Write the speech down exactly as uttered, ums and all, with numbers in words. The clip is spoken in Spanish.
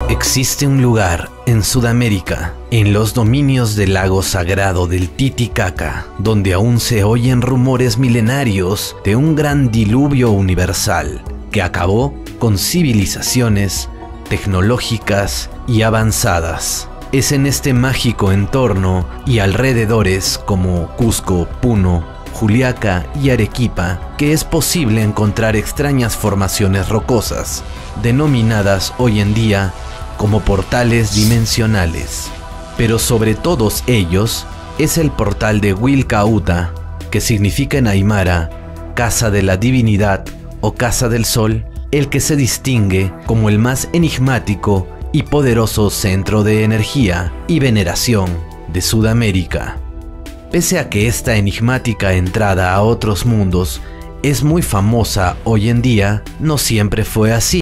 Existe un lugar en Sudamérica, en los dominios del lago sagrado del Titicaca, donde aún se oyen rumores milenarios de un gran diluvio universal que acabó con civilizaciones tecnológicas y avanzadas. Es en este mágico entorno y alrededores como Cusco, Puno, Juliaca y Arequipa que es posible encontrar extrañas formaciones rocosas, denominadas hoy en día como portales dimensionales. Pero sobre todos ellos es el portal de Wilcauta, que significa en aymara casa de la divinidad o casa del sol, el que se distingue como el más enigmático y poderoso centro de energía y veneración de Sudamérica. Pese a que esta enigmática entrada a otros mundos es muy famosa hoy en día, no siempre fue así.